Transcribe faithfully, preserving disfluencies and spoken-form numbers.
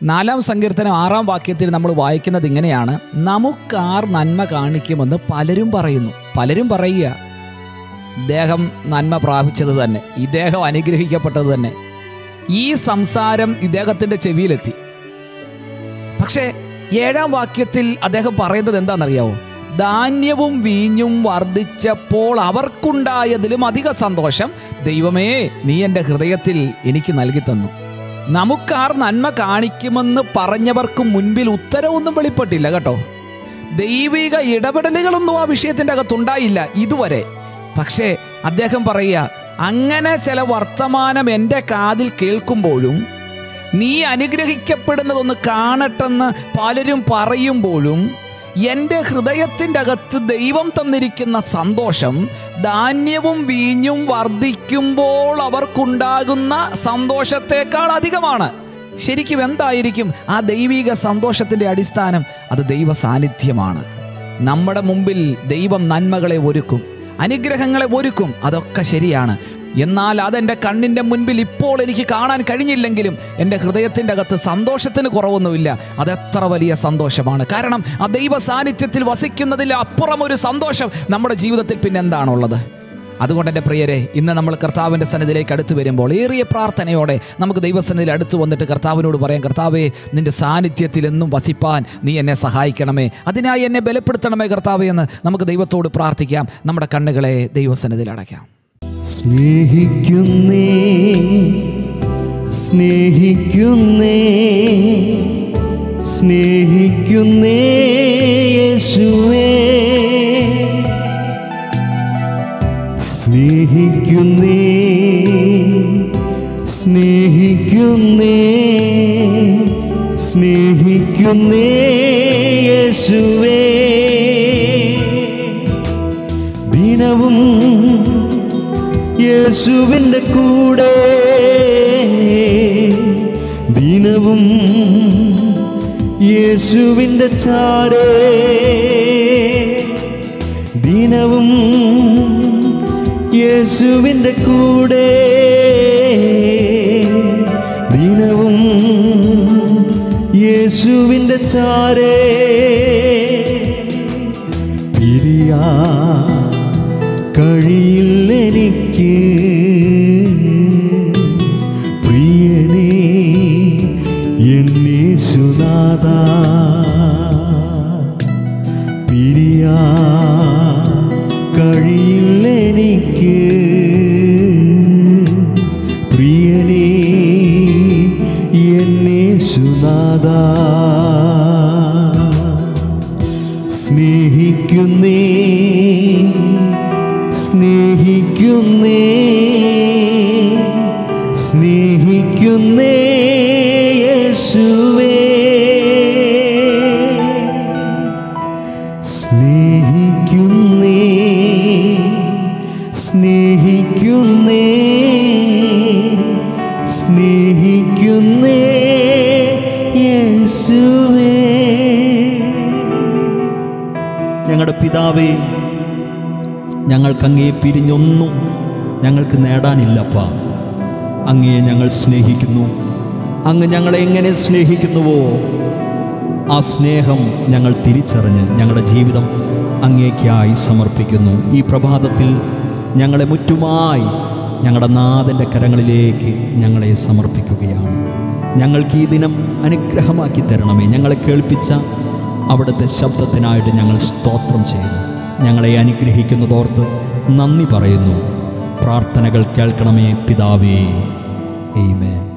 നാലാം സങ്കീർത്തനം ആറാം വാക്യത്തിൽ നമ്മൾ വായിക്കുന്നത് ഇങ്ങനെയാണ്: നമുക്കാർ നന്മ കാണിക്കുമെന്ന് പലരും പറയുന്നു. പലരും പറയുക ഇദ്ദേഹം നന്മ പ്രാപിച്ചത് തന്നെ, ഇദ്ദേഹം അനുഗ്രഹിക്കപ്പെട്ടത് തന്നെ. ഈ സംസാരം ഇദ്ദേഹത്തിൻ്റെ ചെവിയിലെത്തി. പക്ഷേ ഏഴാം വാക്യത്തിൽ അദ്ദേഹം പറയുന്നത് എന്താണെന്നറിയാവോ? ധാന്യവും വീഞ്ഞും വർദ്ധിച്ചപ്പോൾ അവർക്കുണ്ടായതിലും അധിക സന്തോഷം ദൈവമേ നീ എൻ്റെ ഹൃദയത്തിൽ എനിക്ക് നൽകി തന്നു. നമുക്കാർ നന്മ കാണിക്കുമെന്ന് പറഞ്ഞവർക്ക് മുൻപിൽ ഉത്തരവൊന്നും വെളിപ്പെട്ടില്ല കേട്ടോ. ദൈവിക ഇടപെടലുകളൊന്നും ആ വിഷയത്തിൻ്റെ അകത്തുണ്ടായില്ല ഇതുവരെ. പക്ഷേ അദ്ദേഹം പറയുക, അങ്ങനെ ചില വർത്തമാനം എൻ്റെ കാതിൽ കേൾക്കുമ്പോഴും നീ അനുഗ്രഹിക്കപ്പെടുന്നതൊന്ന് കാണട്ടെന്ന് പലരും പറയുമ്പോഴും എൻ്റെ ഹൃദയത്തിൻ്റെ അകത്ത് ദൈവം തന്നിരിക്കുന്ന സന്തോഷം ധാന്യവും വീഞ്ഞും വർദ്ധിക്കുമ്പോൾ അവർക്കുണ്ടാകുന്ന സന്തോഷത്തേക്കാൾ അധികമാണ്. ശരിക്കും എന്തായിരിക്കും ആ ദൈവിക സന്തോഷത്തിൻ്റെ അടിസ്ഥാനം? അത് ദൈവ സാന്നിധ്യമാണ്. നമ്മുടെ മുമ്പിൽ ദൈവം നന്മകളെ ഒരുക്കും, അനുഗ്രഹങ്ങളെ ഒരുക്കും, അതൊക്കെ ശരിയാണ്. എന്നാൽ അതെൻ്റെ കണ്ണിൻ്റെ മുൻപിൽ ഇപ്പോൾ എനിക്ക് കാണാൻ കഴിഞ്ഞില്ലെങ്കിലും എൻ്റെ ഹൃദയത്തിൻ്റെ അകത്ത് സന്തോഷത്തിന് കുറവൊന്നുമില്ല. അതെത്ര വലിയ സന്തോഷമാണ്! കാരണം ആ ദൈവ സാന്നിധ്യത്തിൽ വസിക്കുന്നതിൽ അപ്പുറം ഒരു സന്തോഷം നമ്മുടെ ജീവിതത്തിൽ പിന്നെ എന്താണുള്ളത്? അതുകൊണ്ട് എൻ്റെ പ്രിയരെ, ഇന്ന് നമ്മൾ കർത്താവിൻ്റെ സന്നിധിയിലേക്ക് അടുത്ത് വരുമ്പോൾ ഏറിയ പ്രാർത്ഥനയോടെ നമുക്ക് ദൈവസന്നിധിയിൽ അടുത്ത് വന്നിട്ട് കർത്താവിനോട് പറയാം: കർത്താവേ, നിൻ്റെ സാന്നിധ്യത്തിൽ എന്നും വസിപ്പാൻ നീ എന്നെ സഹായിക്കണമേ, അതിനായി എന്നെ ബലപ്പെടുത്തണമേ കർത്താവേ എന്ന് നമുക്ക് ദൈവത്തോട് പ്രാർത്ഥിക്കാം. നമ്മുടെ കണ്ണുകളെ ദൈവസന്നിധിയിൽ അടയ്ക്കാം. സ്നേഹിക്കുന്നേ സ്നേഹിക്കുന്നേ സ്നേഹിക്കുന്നേ യേശുവേ, സ്നേഹിക്കുന്നേ സ്നേഹിക്കുന്നേ സ്നേഹിക്കുന്നേ യേശുവേ, ദിനവും യേശുവിൻ്റെ കൂടെ, ദിനവും യേശുവിൻ്റെ ചാരേ, ദിനവും യേശുവിൻ്റെ കൂടെ, ദിനവും യേശുവിൻ്റെ ചാരേ, പിരിയാ കഴിയില്ലെനിക്ക് പ്രിയനേ എന്നേശുനാഥാ, പിരിയാ കഴിയില്ലെനിക്ക് പ്രിയനേ എന്നേശുനാഥാ. സ്നേഹിക്കുന്നേ സ്നേഹിക്കുന്നേ സ്നേഹിക്കുന്നേ യേശുവേ, സ്നേഹിക്കുന്നേ സ്നേഹിക്കുന്നേ സ്നേഹിക്കുന്നേ യേശുവേ. ഞങ്ങളുടെ പിതാവേ, ഞങ്ങൾക്കങ്ങയെ പിരിഞ്ഞൊന്നും ഞങ്ങൾക്ക് നേടാനില്ലപ്പാ. അങ്ങയെ ഞങ്ങൾ സ്നേഹിക്കുന്നു. അങ്ങ് ഞങ്ങളെ എങ്ങനെ സ്നേഹിക്കുന്നുവോ ആ സ്നേഹം ഞങ്ങൾ തിരിച്ചറിഞ്ഞ് ഞങ്ങളുടെ ജീവിതം അങ്ങേക്കായി സമർപ്പിക്കുന്നു. ഈ പ്രഭാതത്തിൽ ഞങ്ങളെ മുറ്റുമായി ഞങ്ങളുടെ നാഥൻ്റെ കരങ്ങളിലേക്ക് ഞങ്ങളെ സമർപ്പിക്കുകയാണ്. ഞങ്ങൾക്ക് ഈ ദിനം അനുഗ്രഹമാക്കി തരണമേ. ഞങ്ങളെ കേൾപ്പിച്ച അവിടുത്തെ ശബ്ദത്തിനായിട്ട് ഞങ്ങൾ സ്തോത്രം ചെയ്യുന്നു. ഞങ്ങളെ അനുഗ്രഹിക്കുന്നതോർത്ത് നന്ദി പറയുന്നു. പ്രാർത്ഥനകൾ കേൾക്കണമേ പിതാവേ. ആമേൻ.